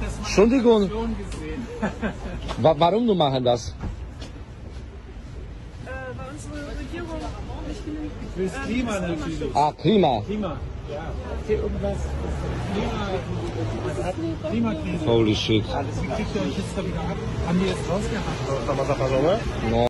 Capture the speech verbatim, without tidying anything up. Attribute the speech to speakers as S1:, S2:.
S1: das mal
S2: Entschuldigung.
S1: in Aktion gesehen.
S2: Wa warum du machen das?
S3: Äh, weil unsere Regierung nicht genügend.
S1: Fürs Klima natürlich.
S2: Ah, Klima.
S1: Klima. Ja. Hier irgendwas. Klima. Man hat Klimakrise.
S2: Holy shit.
S1: Alles, wie kriegt ihr euch jetzt da wieder ab? Haben die jetzt rausgehauen?
S2: No.